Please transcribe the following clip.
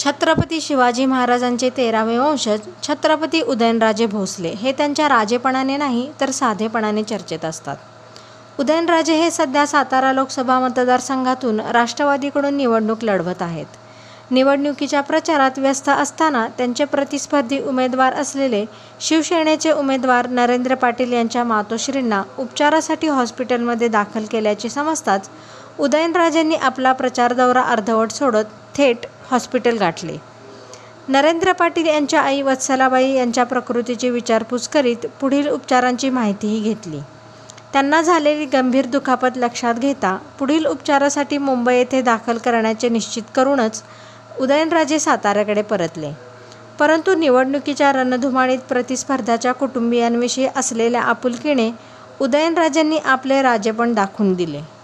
छत्रपती शिवाजी महाराजांचे 13वे वंशज छत्रपती उदयनराजे भोसले हे त्यांच्या राजेपणाने नाही तर साधेपणाने चर्चेत असतात. उदयनराजे हे सध्या सातारा लोकसभा मतदारसंघातून राष्ट्रवादीकडून निवडणूक लढवत आहेत. निवडणुकीच्या प्रचारात व्यस्त असताना त्यांचे प्रतिस्पर्धी उमेदवार असलेले शिवसेनेचे उमेदवार नरेंद्र पाटील यांच्या मातोश्रींना उपचारासाठी हॉस्पिटलमध्ये दाखल केल्याचे समजताच उदयनराजेंनी आपला प्रचार दौरा अर्धवट सोडत थेट हॉस्पिटल गाठले. नरेंद्र पाटील यांच्या आई वत्सलाबाई यांच्या प्रकृतीची विचारपूस करीत पुढील उपचारांची माहितीही घेतली. त्यांना झालेली गंभीर दुखापत लक्षात घेता पुढील उपचारासाठी मुंबई येथे दाखल करण्याचे निश्चित करूनच उदयनराजे साताऱ्याकडे परतले. परंतु निवडणुकीच्या रणधुमाळीत प्रतिस्पर्ध्याच्या कुटुंबियांविषयी असलेल्या आपुलकीने उदयनराजेंनी आपले राजेपण दाखवून दिले.